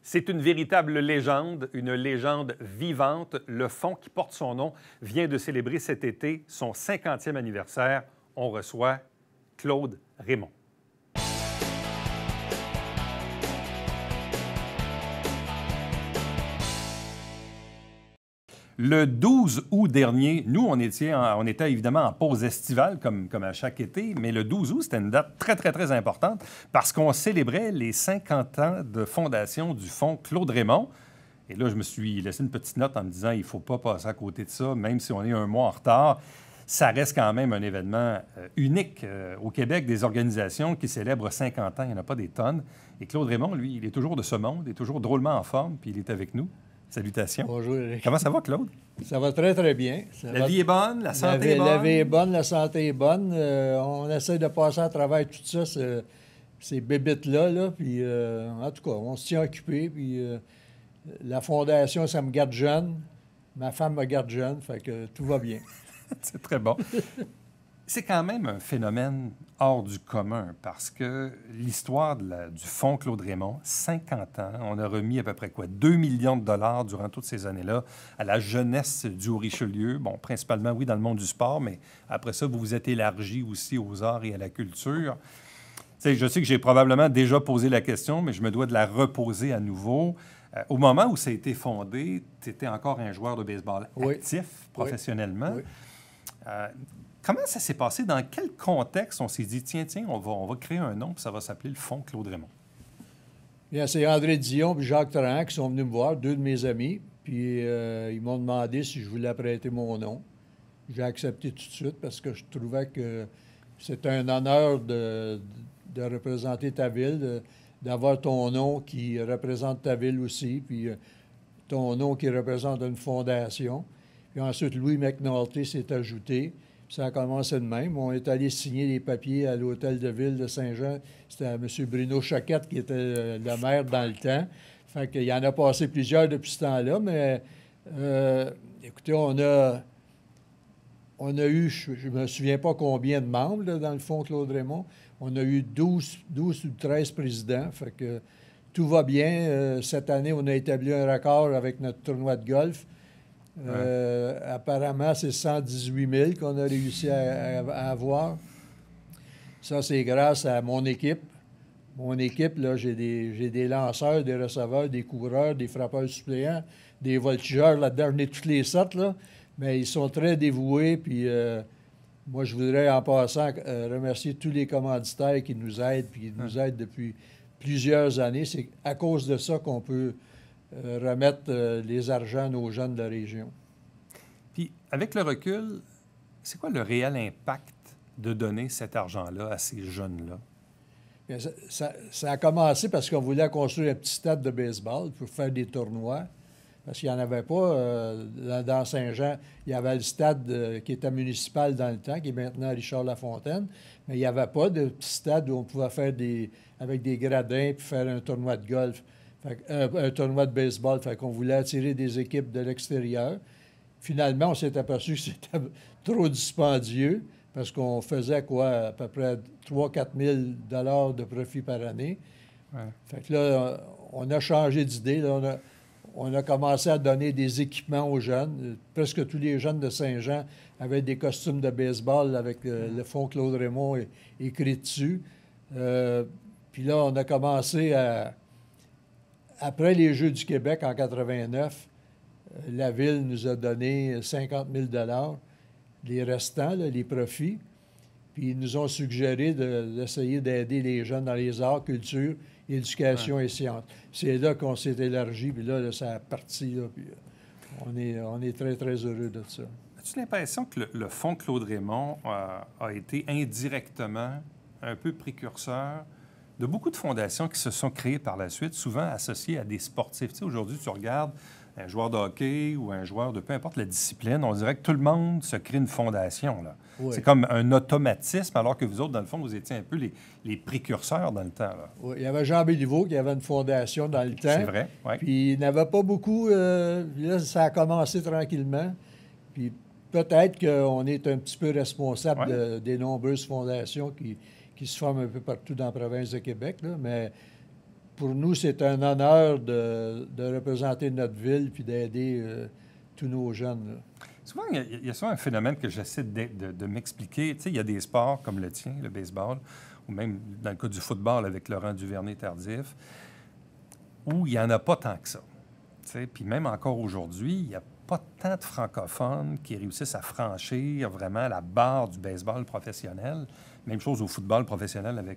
C'est une véritable légende, une légende vivante. Le fonds qui porte son nom vient de célébrer cet été son 50e anniversaire. On reçoit Claude Raymond. Le 12 août dernier, nous, on était évidemment en pause estivale, comme à chaque été, mais le 12 août, c'était une date très, très, très importante parce qu'on célébrait les 50 ans de fondation du Fonds Claude Raymond. Et là, je me suis laissé une petite note en me disant, il ne faut pas passer à côté de ça, même si on est un mois en retard. Ça reste quand même un événement unique au Québec, des organisations qui célèbrent 50 ans. Il n'y en a pas des tonnes. Et Claude Raymond, lui, il est toujours de ce monde, il est toujours drôlement en forme, puis il est avec nous. Salutations. Bonjour, Eric. Comment ça va, Claude? Ça va très, très bien. La vie est bonne, la santé est bonne? La vie est bonne, la santé est bonne. On essaie de passer à travers tout ça, ces bébites-là. Là, puis, en tout cas, on se tient occupé. Puis, la fondation, ça me garde jeune. Ma femme me garde jeune, fait que tout va bien. C'est très bon. C'est quand même un phénomène hors du commun parce que l'histoire du Fonds Claude Raymond, 50 ans, on a remis à peu près 2 millions de dollars durant toutes ces années-là à la jeunesse du Haut-Richelieu. Bon, principalement, oui, dans le monde du sport, mais après ça, vous vous êtes élargi aussi aux arts et à la culture. T'sais, je sais que j'ai probablement déjà posé la question, mais je me dois de la reposer à nouveau. Au moment où ça a été fondé, tu étais encore un joueur de baseball actif professionnellement. Oui. Comment ça s'est passé? Dans quel contexte on s'est dit, tiens, on va créer un nom, puis ça va s'appeler le Fonds Claude Raymond? Bien, c'est André Dion et Jacques Tran qui sont venus me voir, deux de mes amis. Puis ils m'ont demandé si je voulais prêter mon nom. J'ai accepté tout de suite parce que je trouvais que c'était un honneur de représenter ta ville, d'avoir ton nom qui représente ta ville aussi, puis ton nom qui représente une fondation. Puis ensuite, Louis McNulty s'est ajouté. Ça a commencé de même. On est allé signer les papiers à l'hôtel de ville de Saint-Jean. C'était M. Bruno Choquette qui était le maire dans le temps. Fait qu'il y en a passé plusieurs depuis ce temps-là, mais écoutez, on a eu, je ne me souviens pas combien de membres là, dans le Fonds Claude Raymond. On a eu 12 ou 13 présidents. Fait que tout va bien. Cette année, on a établi un record avec notre tournoi de golf. Apparemment, c'est 118 000 qu'on a réussi à avoir. Ça, c'est grâce à mon équipe. Mon équipe, là, j'ai des lanceurs, des receveurs, des coureurs, des frappeurs suppléants, des voltigeurs là-dedans. J'en ai toutes les sortes, là. Mais ils sont très dévoués. Puis moi, je voudrais, en passant, remercier tous les commanditaires qui nous aident, puis qui nous aident depuis plusieurs années. C'est à cause de ça qu'on peut remettre les argents à nos jeunes de la région. Puis, avec le recul, c'est quoi le réel impact de donner cet argent-là à ces jeunes-là? Bien, ça a commencé parce qu'on voulait construire un petit stade de baseball pour faire des tournois. Parce qu'il n'y en avait pas dans Saint-Jean. Il y avait le stade qui était municipal dans le temps, qui est maintenant Richard Lafontaine, mais il n'y avait pas de petit stade où on pouvait faire avec des gradins puis faire un tournoi de golf. Un tournoi de baseball, fait qu'on voulait attirer des équipes de l'extérieur. Finalement, on s'est aperçu que c'était trop dispendieux parce qu'on faisait à peu près 3 000 – 4 000 de profit par année. Ouais. Fait que là, on a changé d'idée. Là, on a commencé à donner des équipements aux jeunes. Presque tous les jeunes de Saint-Jean avaient des costumes de baseball avec le Fonds Claude Raymond écrit dessus. Puis là, on a commencé à... Après les Jeux du Québec en 89, la Ville nous a donné 50 000 $, les restants, là, les profits. Puis ils nous ont suggéré d'essayer d'aider les jeunes dans les arts, culture, éducation et sciences. C'est là qu'on s'est élargi, puis là, ça a parti. Là, puis on est très, très heureux de ça. As-tu l'impression que le Fonds Claude Raymond a été indirectement un peu précurseur de beaucoup de fondations qui se sont créées par la suite, souvent associées à des sportifs? Tu sais, aujourd'hui, tu regardes un joueur de hockey ou un joueur de peu importe la discipline, on dirait que tout le monde se crée une fondation, là. Oui. C'est comme un automatisme, alors que vous autres, dans le fond, vous étiez un peu les précurseurs dans le temps, là. Oui, il y avait Jean Béliveau qui avait une fondation dans le temps. C'est vrai, oui. Puis il n'avait pas beaucoup... là, ça a commencé tranquillement. Puis peut-être qu'on est un petit peu responsable des nombreuses fondations qui se forment un peu partout dans la province de Québec, là, mais pour nous, c'est un honneur de représenter notre ville puis d'aider tous nos jeunes. Là. Souvent, il y a souvent un phénomène que j'essaie de m'expliquer. Tu sais, il y a des sports comme le tien, le baseball, ou même dans le cas du football avec Laurent Duvernay-Tardif, où il n'y en a pas tant que ça. Tu sais, puis même encore aujourd'hui, il n'y a pas tant de francophones qui réussissent à franchir vraiment la barre du baseball professionnel. Même chose au football professionnel avec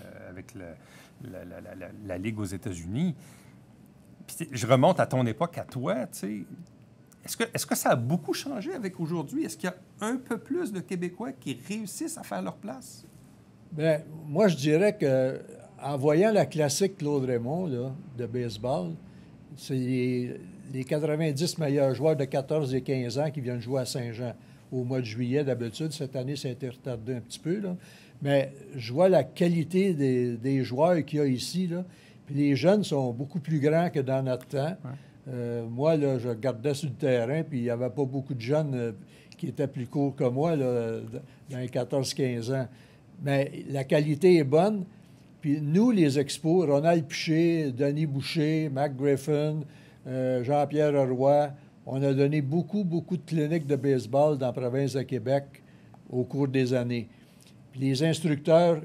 la Ligue aux États-Unis. Puis, je remonte à ton époque, à toi, tu sais. Est-ce que ça a beaucoup changé avec aujourd'hui? Est-ce qu'il y a un peu plus de Québécois qui réussissent à faire leur place? Bien, moi, je dirais que en voyant la classique Claude Raymond là, de baseball, c'est les 90 meilleurs joueurs de 14 et 15 ans qui viennent jouer à Saint-Jean au mois de juillet d'habitude. Cette année, ça a été retardé un petit peu. Là. Mais je vois la qualité des joueurs qu'il y a ici. Là. Puis les jeunes sont beaucoup plus grands que dans notre temps. Ouais. Moi, là, je regardais sur le terrain, puis il n'y avait pas beaucoup de jeunes qui étaient plus courts que moi là, dans les 14-15 ans. Mais la qualité est bonne. Puis nous, les expos, Ronald Piché, Denis Boucher, Mac Griffin, Jean-Pierre Roy, on a donné beaucoup de cliniques de baseball dans la province de Québec au cours des années. Puis les instructeurs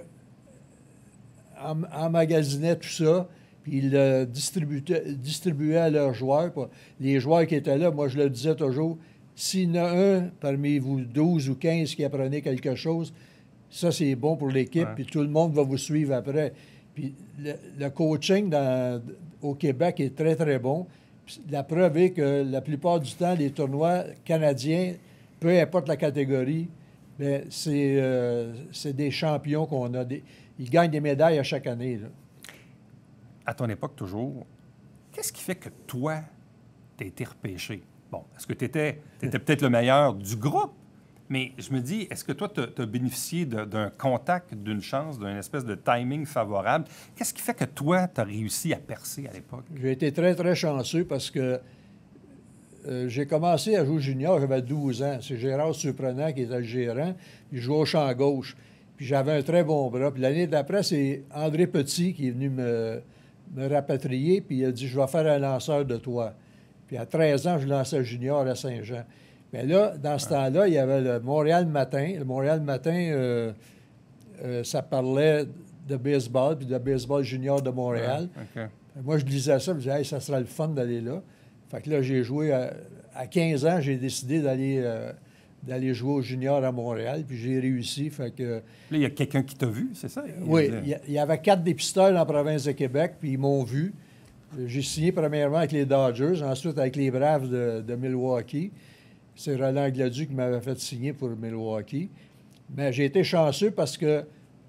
emmagasinaient tout ça, puis ils le distribuaient à leurs joueurs. Les joueurs qui étaient là, moi, je le disais toujours, s'il y en a un parmi vous 12 ou 15 qui apprenait quelque chose, ça, c'est bon pour l'équipe, puis tout le monde va vous suivre après. Puis le coaching au Québec est très bon. Puis la preuve est que la plupart du temps, les tournois canadiens, peu importe la catégorie, bien, c'est des champions qu'on a. Ils gagnent des médailles à chaque année. Là. À ton époque, toujours, qu'est-ce qui fait que toi, tu as été repêché? Bon, est-ce que tu étais peut-être le meilleur du groupe? Mais je me dis, est-ce que toi, tu as bénéficié d'un contact, d'une chance, d'une espèce de timing favorable? Qu'est-ce qui fait que toi, tu as réussi à percer à l'époque? J'ai été très chanceux parce que j'ai commencé à jouer junior, j'avais 12 ans. C'est Gérard Surprenant qui était le gérant, puis je jouais au champ gauche. Puis j'avais un très bon bras. Puis l'année d'après, c'est André Petit qui est venu me rapatrier, puis il a dit « Je vais faire un lanceur de toi ». Puis à 13 ans, je lançais junior à Saint-Jean. Mais là, dans ce temps-là, il y avait le Montréal Matin. Le Montréal Matin, ça parlait de baseball, puis de baseball junior de Montréal. Okay. Moi, je lisais ça, je me disais, hey, ça sera le fun d'aller là. Fait que là, j'ai joué à 15 ans, j'ai décidé d'aller jouer au junior à Montréal, puis j'ai réussi. Fait que, là, il y a quelqu'un qui t'a vu, c'est ça? Oui, il y avait 4 dépisteurs dans la province de Québec, puis ils m'ont vu. J'ai signé premièrement avec les Dodgers, ensuite avec les Braves de Milwaukee. C'est Roland Gladu qui m'avait fait signer pour Milwaukee. Mais j'ai été chanceux parce que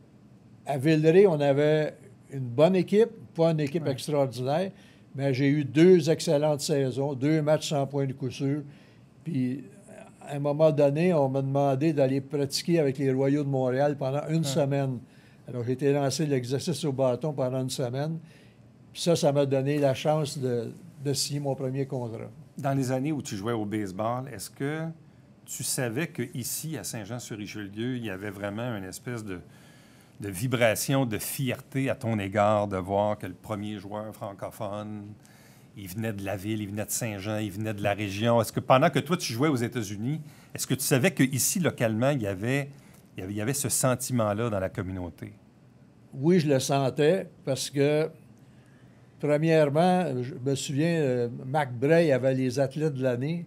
à Villeray, on avait une bonne équipe, pas une équipe extraordinaire, mais j'ai eu 2 excellentes saisons, 2 matchs sans point de coup sûr. Puis, à un moment donné, on m'a demandé d'aller pratiquer avec les Royaux de Montréal pendant une semaine. Alors, j'ai été lancé l'exercice au bâton pendant une semaine. Puis ça m'a donné la chance de signer mon premier contrat. Dans les années où tu jouais au baseball, est-ce que tu savais qu'ici, à Saint-Jean-sur-Richelieu, il y avait vraiment une espèce de vibration, de fierté à ton égard de voir que le premier joueur francophone, il venait de la ville, il venait de Saint-Jean, il venait de la région? Est-ce que pendant que toi, tu jouais aux États-Unis, est-ce que tu savais qu'ici, localement, il y avait ce sentiment-là dans la communauté? Oui, je le sentais parce que premièrement, je me souviens, Mac Bray avait les athlètes de l'année.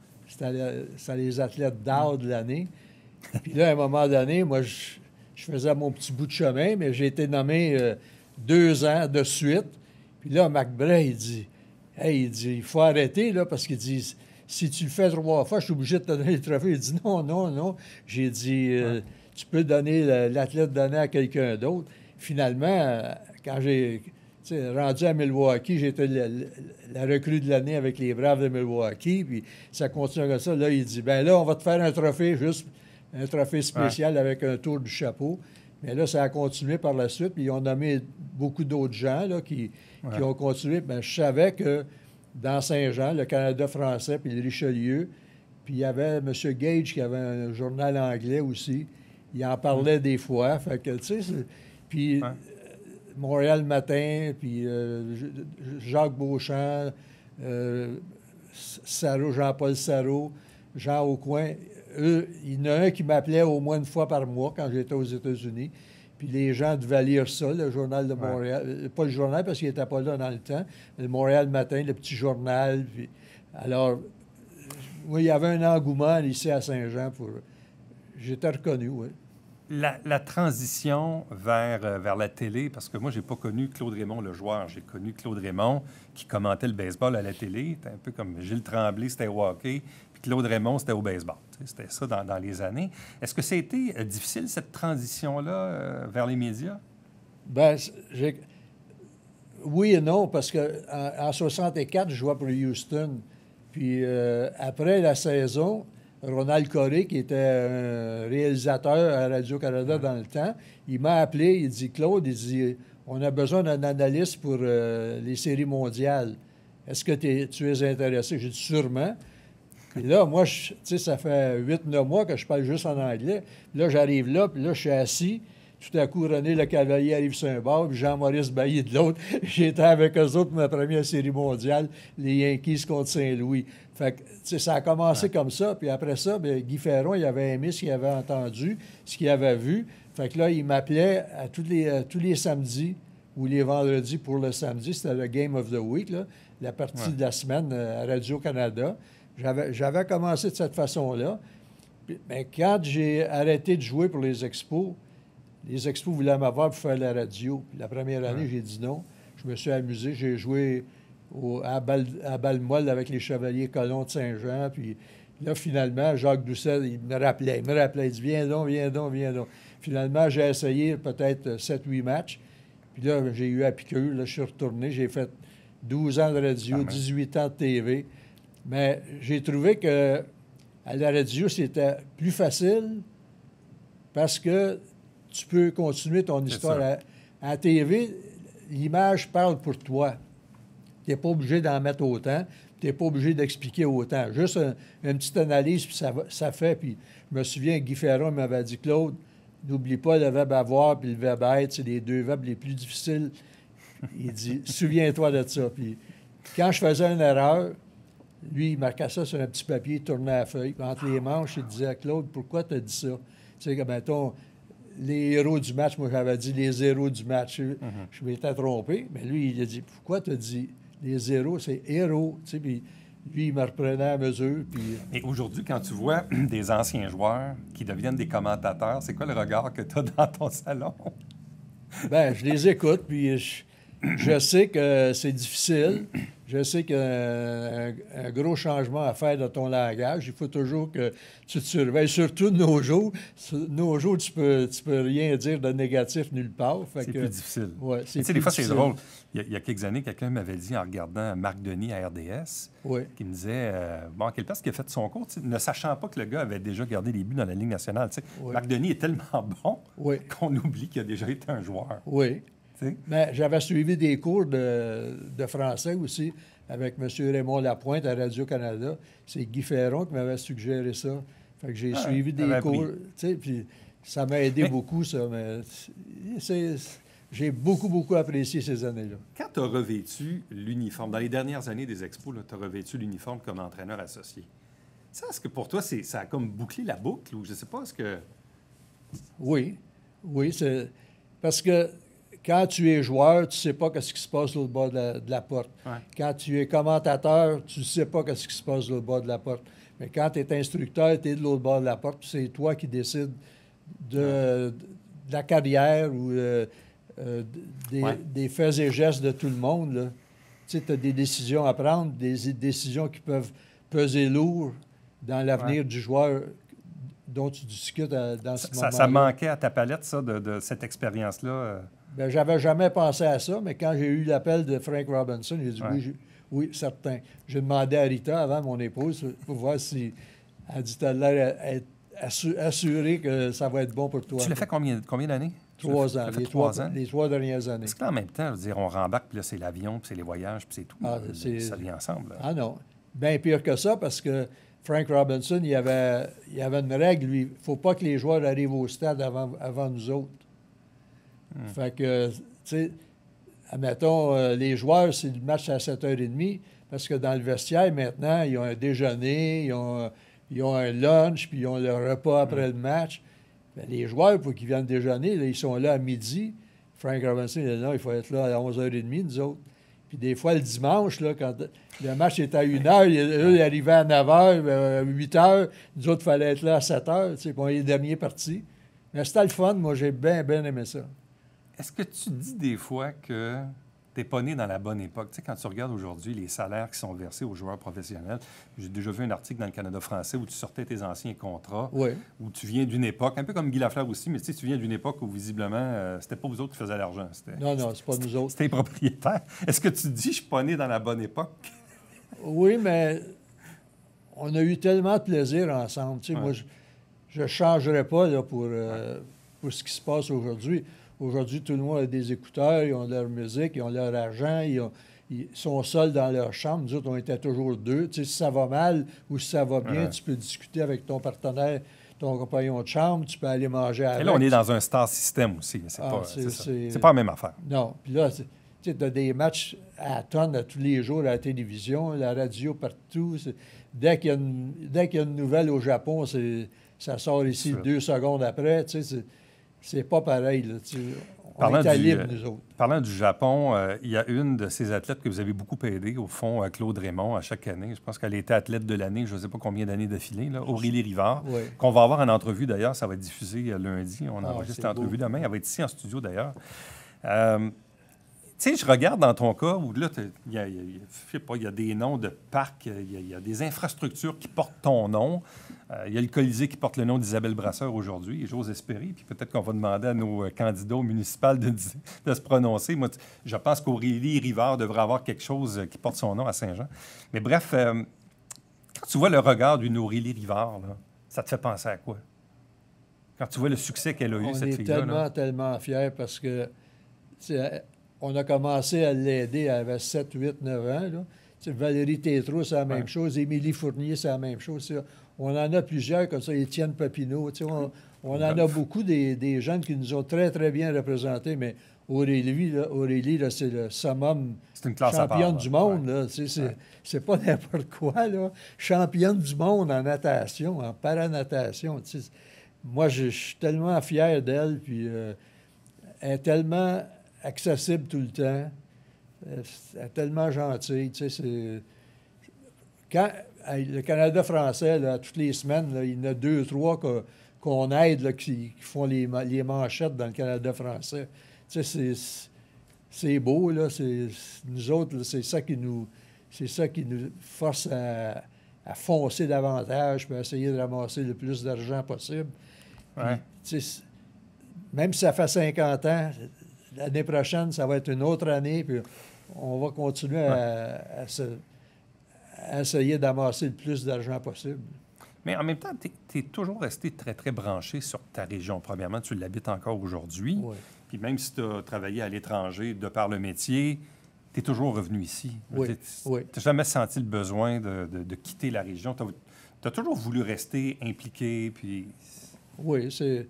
C'était les athlètes d'art de l'année. Puis là, à un moment donné, moi, je faisais mon petit bout de chemin, mais j'ai été nommé 2 ans de suite. Puis là, Mac Bray, il dit, « Hey, il faut arrêter, là, parce qu'il dit, si tu le fais 3 fois, je suis obligé de te donner le trophée. » Il dit, « Non. » J'ai dit, tu peux donner l'athlète donné à quelqu'un d'autre. » Finalement, quand j'ai... rendu à Milwaukee, j'étais la recrue de l'année avec les Braves de Milwaukee, puis ça continue comme ça. Là, il dit, ben là, on va te faire un trophée, juste un trophée spécial avec un tour du chapeau. Mais là, ça a continué par la suite, puis ils ont nommé beaucoup d'autres gens là, qui ont continué. Ben, je savais que dans Saint-Jean, le Canada français, puis le Richelieu, puis il y avait M. Gage qui avait un journal anglais aussi. Il en parlait des fois. Fait que, tu sais, puis... Montréal Matin, puis Jacques Beauchamp, Jean-Paul Sarrault, Jean Aucoin. Eux, il y en a un qui m'appelait au moins une fois par mois quand j'étais aux États-Unis. Puis les gens devaient lire ça, le Journal de Montréal. Pas le journal parce qu'il n'était pas là dans le temps. Le Montréal Matin, le petit journal. Puis... Alors, oui, il y avait un engouement ici à Saint-Jean pour... J'étais reconnu, oui. La transition vers la télé, parce que moi, j'ai pas connu Claude Raymond, le joueur. J'ai connu Claude Raymond qui commentait le baseball à la télé. C'était un peu comme Gilles Tremblay, c'était au hockey, puis Claude Raymond, c'était au baseball. C'était ça dans les années. Est-ce que ça a été difficile, cette transition-là, vers les médias? Bien, oui et non, parce qu'en 64, je jouais pour Houston. Puis après la saison, Ronald Coré, qui était un réalisateur à Radio-Canada dans le temps, il m'a appelé, il dit « Claude, il dit, on a besoin d'un analyste pour les séries mondiales. Est-ce que tu es intéressé? » J'ai dit « Sûrement. » Puis là, moi, tu sais, ça fait 8-9 mois que je parle juste en anglais. Puis là, j'arrive là, puis là, je suis assis. Tout à coup, René Le Cavalier arrive sur un bord, puis Jean-Maurice Bailly de l'autre. J'étais avec eux autres pour ma première série mondiale, les Yankees contre Saint-Louis. Fait que, tu sais, ça a commencé comme ça. Puis après ça, bien, Guy Ferron, il avait aimé ce qu'il avait entendu, ce qu'il avait vu. Fait que là, il m'appelait à tous les samedis ou les vendredis pour le samedi. C'était le Game of the Week, là, la partie de la semaine à Radio-Canada. J'avais commencé de cette façon-là. Mais quand j'ai arrêté de jouer pour les Expos voulaient m'avoir pour faire la radio. Puis la première année, j'ai dit non. Je me suis amusé. J'ai joué à Balmolle avec les Chevaliers Colons de Saint-Jean. Puis là, finalement, Jacques Doucet, il me rappelait. Il dit « Viens donc, viens donc, viens donc. » Finalement, j'ai essayé peut-être 7-8 matchs. Puis là, j'ai eu à piqûre. Là, je suis retourné. J'ai fait 12 ans de radio, 18 ans de TV. Mais j'ai trouvé que à la radio, c'était plus facile parce que tu peux continuer ton histoire. À la TV, l'image parle pour toi. Tu n'es pas obligé d'en mettre autant. Tu n'es pas obligé d'expliquer autant. Juste une petite analyse, puis ça fait. Puis je me souviens, Guy Ferron m'avait dit « Claude, n'oublie pas le verbe avoir puis le verbe être. C'est les deux verbes les plus difficiles. » Il dit « Souviens-toi de ça. » Puis quand je faisais une erreur, lui, il marquait ça sur un petit papier, il tournait la feuille. Puis entre les manches, il disait « Claude, pourquoi tu as dit ça? » Tu sais, comme mettons, les héros du match, moi j'avais dit les héros du match. Je m'étais trompé, mais lui, il a dit « Pourquoi tu as dit les héros? C'est héros. » Tu sais, puis lui, il me reprenait à mesure. Puis... Et aujourd'hui, quand tu vois des anciens joueurs qui deviennent des commentateurs, c'est quoi le regard que tu as dans ton salon? Bien, je les écoute, puis je sais que c'est difficile. Je sais qu'il y a un gros changement à faire dans ton langage. Il faut toujours que tu te surveilles. Surtout de nos jours. Nos jours, tu peux rien dire de négatif nulle part. C'est plus difficile. Ouais, tu sais, des fois, c'est drôle. Il y a quelques années, quelqu'un m'avait dit, en regardant Marc Denis à RDS, qui me disait, bon, à quelle place qu'il a fait son cours, ne sachant pas que le gars avait déjà gardé les buts dans la Ligue nationale. Marc Denis est tellement bon qu'on oublie qu'il a déjà été un joueur. Oui. Mais j'avais suivi des cours de français aussi avec M. Raymond Lapointe à Radio-Canada. C'est Guy Ferron qui m'avait suggéré ça. Fait que j'ai suivi des cours. Puis ça m'a aidé beaucoup, ça. Mais j'ai beaucoup, beaucoup apprécié ces années-là. Quand tu as revêtu l'uniforme, dans les dernières années des Expos, tu as revêtu l'uniforme comme entraîneur associé. Ça, est-ce que pour toi, ça a comme bouclé la boucle? Ou je ne sais pas, est-ce que... Oui, c'est... Parce que quand tu es joueur, tu ne sais pas ce qui se passe de l'autre bord de la porte. Ouais. Quand tu es commentateur, tu ne sais pas ce qui se passe de l'autre bord de la porte. Mais quand tu es instructeur, tu es de l'autre bord de la porte, c'est toi qui décides de la carrière ou des faits et gestes de tout le monde. Là. Tu sais, tu as des décisions à prendre, des décisions qui peuvent peser lourd dans l'avenir du joueur dont tu discutes dans ce moment-là. Ça manquait à ta palette, ça, de cette expérience-là? Bien, j'avais jamais pensé à ça, mais quand j'ai eu l'appel de Frank Robinson, j'ai dit oui, certain. J'ai demandé à Rita, avant mon épouse, pour voir si elle dit t'as l'air assurée que ça va être bon pour toi. Tu l'as fait combien d'années? 3 ans. Les 3 dernières années. Parce qu'en même temps, je veux dire, on rembarque, puis là, c'est l'avion, puis c'est les voyages, puis c'est tout. Ça vient ensemble. Là. Ah non. Bien pire que ça, parce que Frank Robinson, il y avait une règle, lui. Il ne faut pas que les joueurs arrivent au stade avant nous autres. Fait que sais, admettons, les joueurs, c'est le match à 7h30, parce que dans le vestiaire, maintenant, ils ont un déjeuner, ils ont un lunch, puis ils ont le repas après le match. Bien, les joueurs, pour qu'ils viennent déjeuner, là, ils sont là à midi. Frank Robinson, il est là, il faut être là à 11h30, nous autres. Puis des fois, le dimanche, là, quand le match était à 1h, il arrivait à 9h, à 8h. Nous autres, il fallait être là à 7h, tu sais, puis on est les derniers partis. Mais c'était le fun. Moi, j'ai bien, bien aimé ça. Est-ce que tu dis des fois que tu n'es pas né dans la bonne époque? Tu sais, quand tu regardes aujourd'hui les salaires qui sont versés aux joueurs professionnels, j'ai déjà vu un article dans le Canada français où tu sortais tes anciens contrats, Oui. où tu viens d'une époque, un peu comme Guy Lafleur aussi, mais tu sais, tu viens d'une époque où visiblement, c'était pas vous autres qui faisaient l'argent. Non, c'est pas nous autres. C'était les propriétaires. Est-ce que tu te dis, je suis pas né dans la bonne époque? Oui, mais on a eu tellement de plaisir ensemble. Tu sais, moi, je ne changerais pas là, pour ce qui se passe aujourd'hui. Aujourd'hui, tout le monde a des écouteurs, ils ont leur musique, ils ont leur argent, ils sont seuls dans leur chambre. Nous autres, on était toujours deux. Tu sais, si ça va mal ou si ça va bien, tu peux discuter avec ton partenaire, ton compagnon de chambre, tu peux aller manger avec. Et là, on est dans un star system aussi. C'est pas la même affaire. Non. Puis là, tu as des matchs à tonnes à tous les jours à la télévision, la radio, partout. Dès qu'il y a une nouvelle au Japon, ça sort ici 2 secondes après. Tu sais, c'est pas pareil. Là, on est à libre, nous autres. Parlant du Japon, il y a une de ces athlètes que vous avez beaucoup aidé, au fond, Claude Raymond, à chaque année. Je pense qu'elle était athlète de l'année, je ne sais pas combien d'années d'affilée, Aurélie Rivard, qu'on va avoir en entrevue d'ailleurs. Ça va être diffusé lundi. On enregistre cette entrevue demain. Elle va être ici en studio d'ailleurs. Tu sais, je regarde dans ton cas où là, il y a des noms de parcs, il y a des infrastructures qui portent ton nom. Il y a le Colisée qui porte le nom d'Isabelle Brasseur aujourd'hui, et j'ose espérer. Puis peut-être qu'on va demander à nos candidats au municipal de se prononcer. Moi, je pense qu'Aurélie Rivard devrait avoir quelque chose qui porte son nom à Saint-Jean. Mais bref, quand tu vois le regard d'une Aurélie Rivard, là, ça te fait penser à quoi? Quand tu vois le succès qu'elle a eu, cette fille-là. On est tellement fiers parce que on a commencé à l'aider, elle avait 7, 8, 9 ans. Là. Valérie Tétrault, c'est la même chose. Émilie Fournier, c'est la même chose. On en a plusieurs comme ça. Étienne Papineau. On en a beaucoup des jeunes qui nous ont très, très bien représentés. Mais Aurélie là, c'est le summum championne du monde. Là. C'est pas n'importe quoi. Là. Championne du monde en natation, en paranatation. Moi, je suis tellement fier d'elle. Puis elle est tellement accessible tout le temps. Elle est tellement gentille. Quand le Canada français, là, toutes les semaines, là, il y en a 2, 3 qu'on aide, là, qui font les manchettes dans le Canada français. C'est beau, là. Nous autres, là, c'est ça qui nous force à foncer davantage puis à essayer de ramasser le plus d'argent possible. Puis, même si ça fait 50 ans, l'année prochaine, ça va être une autre année, puis on va continuer à essayer d'amasser le plus d'argent possible. Mais en même temps, tu es toujours resté très, très branché sur ta région. Premièrement, tu l'habites encore aujourd'hui. Oui. Puis même si tu as travaillé à l'étranger de par le métier, tu es toujours revenu ici. Oui. Tu n'as jamais senti le besoin de quitter la région. Tu as toujours voulu rester impliqué, puis... Oui,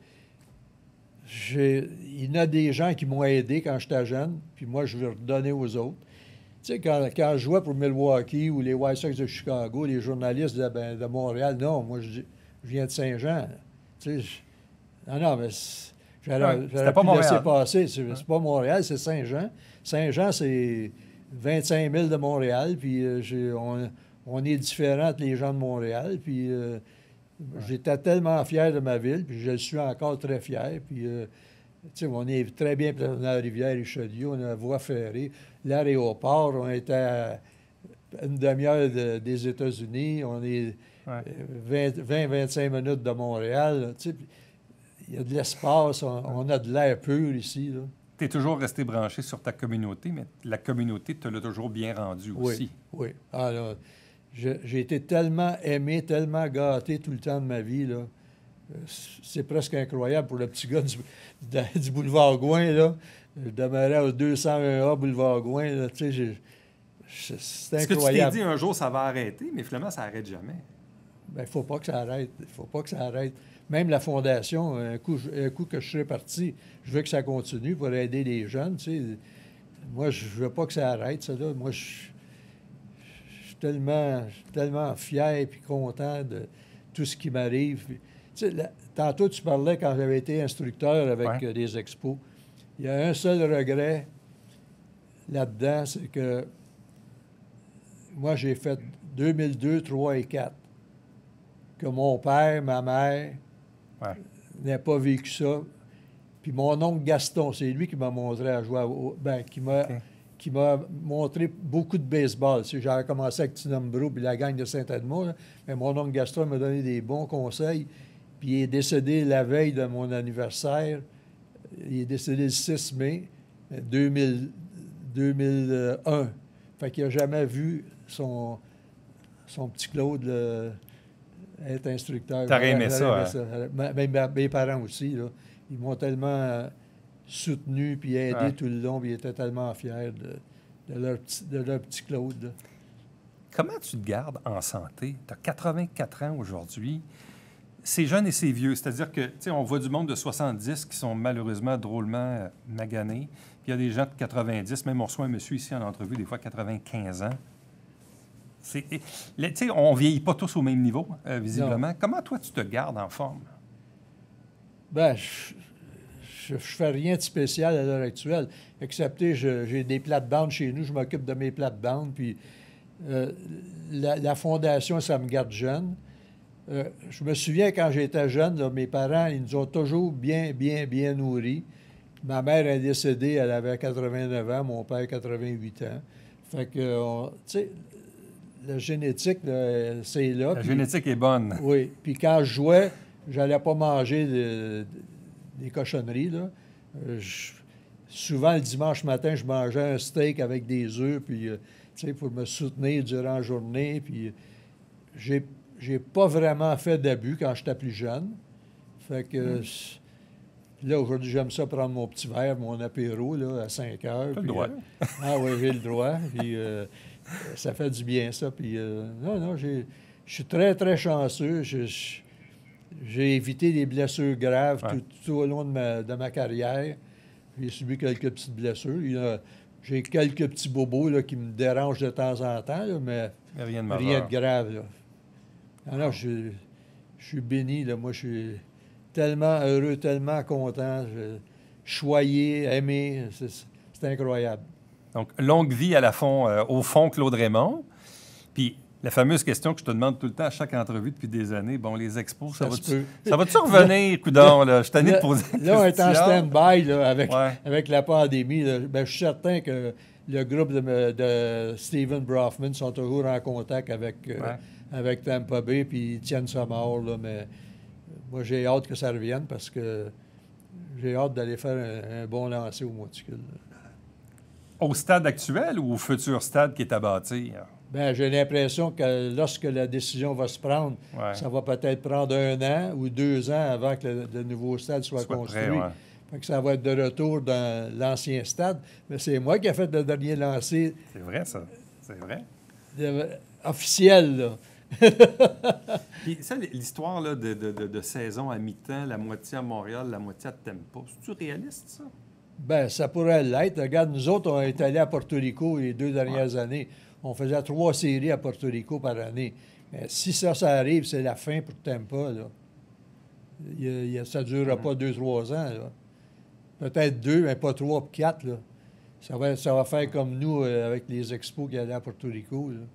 il y en a des gens qui m'ont aidé quand j'étais jeune, puis moi, je veux redonner aux autres. Tu sais, quand je jouais pour Milwaukee ou les White Sox de Chicago, les journalistes de Montréal, non, moi, je viens de Saint-Jean. Tu sais, non, mais j'aurais pu laisser passer. C'est pas Montréal, c'est Saint-Jean. Saint-Jean, c'est 25 000 de Montréal, puis on est différents entre les gens de Montréal, puis... J'étais tellement fier de ma ville, puis je le suis encore très fier. Puis, on est très bien dans la rivière Richelieu, on a la voie ferrée, l'aéroport, on était à une demi-heure des États-Unis, on est 20-25 minutes de Montréal. Il y a de l'espace, on a de l'air pur ici. Tu es toujours resté branché sur ta communauté, mais la communauté te l'a toujours bien rendu aussi. Oui. Alors, j'ai été tellement aimé, tellement gâté tout le temps de ma vie, là. C'est presque incroyable pour le petit gars du boulevard Gouin, là. Je demeurais au 201A boulevard Gouin, là. Tu sais, c'est incroyable. Est-ce que tu t'es dit un jour ça va arrêter, mais finalement ça n'arrête jamais? Bien, il ne faut pas que ça arrête. Il ne faut pas que ça arrête. même la fondation, un coup que je serai parti, je veux que ça continue pour aider les jeunes, tu sais. Moi, je veux pas que ça arrête, ça, là. Moi, je suis tellement fier et content de tout ce qui m'arrive. Puis, tu sais, tantôt, tu parlais quand j'avais été instructeur avec Ouais. les expos. Il y a un seul regret là-dedans, c'est que moi, j'ai fait 2002, 3 et 4. Que mon père, ma mère Ouais. n'aient pas vécu ça. Puis mon oncle Gaston, c'est lui qui m'a montré à jouer OK. qui m'a montré beaucoup de baseball. Tu sais, j'avais commencé avec Tinambro puis la gang de Saint-Edmond, là. Mais mon oncle Gaston m'a donné des bons conseils. Puis il est décédé la veille de mon anniversaire. Il est décédé le 6 mai 2001. Fait qu'il n'a jamais vu son petit Claude être instructeur. T'aurais aimé J'aurais ça, hein? Mes parents aussi, là, ils m'ont tellement soutenu puis aidé Ouais. tout le long, puis ils étaient tellement fiers de leur petit Claude, là. Comment tu te gardes en santé? Tu as 84 ans aujourd'hui. C'est jeune et c'est vieux. C'est-à-dire que, tu sais, on voit du monde de 70 qui sont malheureusement drôlement maganés. Puis il y a des gens de 90, même on reçoit un monsieur ici en entrevue, des fois 95 ans. Tu sais, on vieillit pas tous au même niveau, visiblement. Non. Comment toi, tu te gardes en forme? Ben, je fais rien de spécial à l'heure actuelle, excepté j'ai des plates-bandes chez nous, je m'occupe de mes plates-bandes, puis la fondation, ça me garde jeune. Je me souviens quand j'étais jeune, là, mes parents, ils nous ont toujours bien nourris. Ma mère est décédée, elle avait 89 ans, mon père 88 ans. Fait que, tu sais, la génétique, là, c'est là. La Puis, génétique est bonne. oui. Puis quand je jouais, j'allais pas manger des cochonneries, là. Souvent, le dimanche matin, je mangeais un steak avec des œufs, puis, tu sais, pour me soutenir durant la journée. Puis, j'ai pas vraiment fait d'abus quand j'étais plus jeune. Fait que, là, aujourd'hui, j'aime ça prendre mon petit verre, mon apéro, là, à 5 heures. T'as le Puis, droit. ah oui, j'ai le droit. Puis, ça fait du bien, ça. Puis, non, je suis très chanceux. J'ai évité des blessures graves Ouais. tout au long de ma carrière. J'ai subi quelques petites blessures. J'ai quelques petits bobos là, qui me dérangent de temps en temps, là, mais Mais rien de rien majeur. de grave. Là. Alors, je suis béni. Là. Moi, je suis tellement heureux, tellement content, choyé, aimé. C'est incroyable. Donc, longue vie au fond, Claude Raymond. Puis, la fameuse question que je te demande tout le temps à chaque entrevue depuis des années, bon, les expos, Ça se peut. ça va-tu revenir, coudonc, là? Je suis tanné de poser la Là, on est en question. stand-by là, Ouais. avec la pandémie. Là. Ben, je suis certain que le groupe de Stephen Brofman sont toujours en contact avec Tampa Bay, puis ils tiennent ça mort. Là, mais moi, j'ai hâte que ça revienne parce que j'ai hâte d'aller faire un bon lancer au monticule. Au stade actuel ou au futur stade qui est à bâtir? Ben, j'ai l'impression que lorsque la décision va se prendre, Ouais. ça va peut-être prendre 1 an ou 2 ans avant que le nouveau stade soit construit. Prêt, ouais. Fait que ça va être de retour dans l'ancien stade. Mais c'est moi qui ai fait le dernier lancer C'est vrai, ça. C'est vrai. officiel. Là. Puis ça, l'histoire là, de saison à mi-temps, la moitié à Montréal, la moitié à Tampa, c'est-tu réaliste, ça? Ben, ça pourrait l'être. Regarde, nous autres, on est allés à Porto Rico les 2 dernières années. On faisait 3 séries à Porto Rico par année. Mais si ça arrive, c'est la fin pour Tampa. Là. Ça ne durera pas 2-3 ans. Là. Peut-être 2, mais pas 3 puis 4. Là. Ça va faire comme nous avec les expos qui allaient à Porto Rico. Là.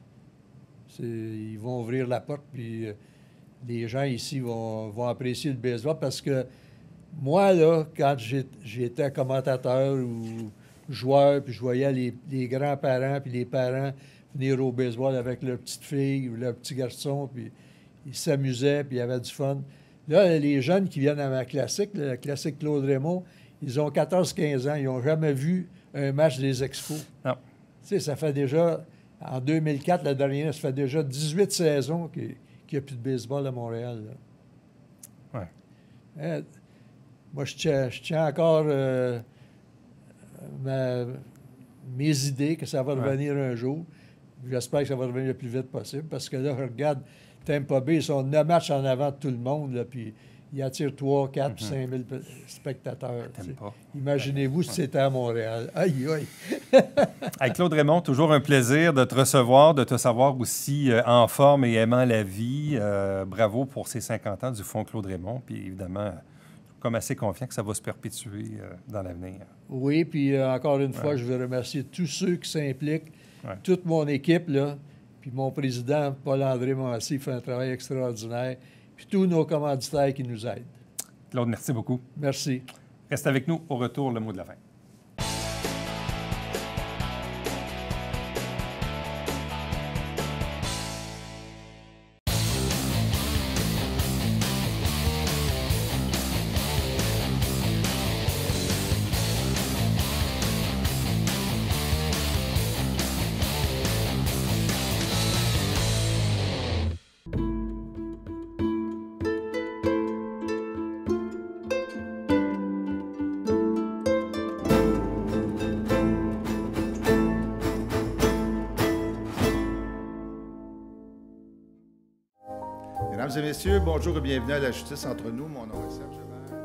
Ils vont ouvrir la porte, puis les gens ici vont apprécier le baseball parce que moi, là, quand j'étais commentateur ou joueur, puis je voyais les grands-parents puis les parents venir au baseball avec leur petite fille ou leur petit garçon, puis ils s'amusaient, puis ils avaient du fun. Là, les jeunes qui viennent à ma classique, la classique Claude Raymond, ils ont 14-15 ans, ils n'ont jamais vu un match des Expos. Non. Tu sais, ça fait déjà, en 2004, la dernière, ça fait déjà 18 saisons qu'il n'y a plus de baseball à Montréal. Là. Ouais. Moi, je tiens encore mes idées que ça va revenir un jour. J'espère que ça va revenir le plus vite possible parce que là, regarde, Tampa Bay, ils sont 9 matchs en avant de tout le monde, là, puis ils attirent 3, 4, puis 5 000 spectateurs. Imaginez-vous si c'était à Montréal. Aïe, aïe! Hey, Claude Raymond, toujours un plaisir de te recevoir, de te savoir aussi en forme et aimant la vie. Bravo pour ces 50 ans du Fonds Claude Raymond. Puis évidemment, comme assez confiant que ça va se perpétuer dans l'avenir. Oui, puis encore une fois, je veux remercier tous ceux qui s'impliquent, toute mon équipe, là, puis mon président, Paul-André Massy, fait un travail extraordinaire, puis tous nos commanditaires qui nous aident. Claude, merci beaucoup. Merci. Reste avec nous. Au retour, le mot de la fin. Mesdames et messieurs, bonjour et bienvenue à La Justice entre nous. Mon nom est Serge Levert.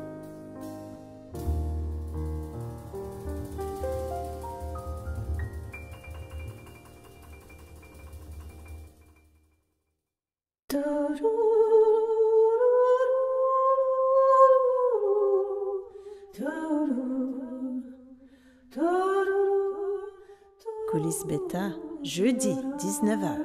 Coulisses Bêta, jeudi, 19h.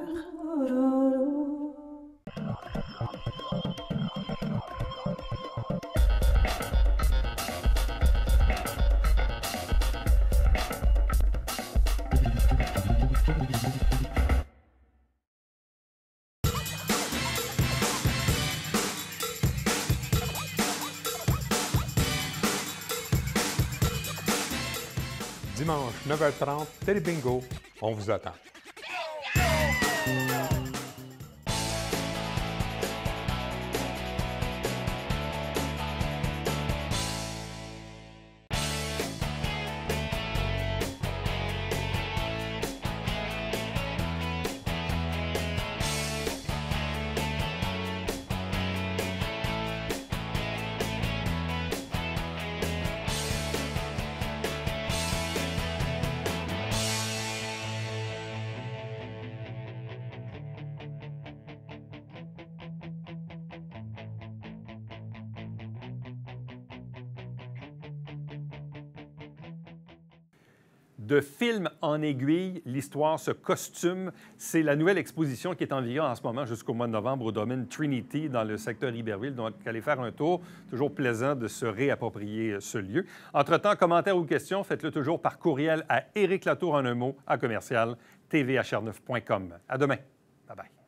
Dimanche, 9h30, Télé Bingo, on vous attend. De film en aiguille, l'histoire se costume. C'est la nouvelle exposition qui est en vigueur en ce moment jusqu'au mois de novembre au domaine Trinity dans le secteur Iberville. Donc, allez faire un tour. Toujours plaisant de se réapproprier ce lieu. Entre-temps, commentaires ou questions, faites-le toujours par courriel à Éric Latour en un mot à commercial tvhr9.com. À demain. Bye bye.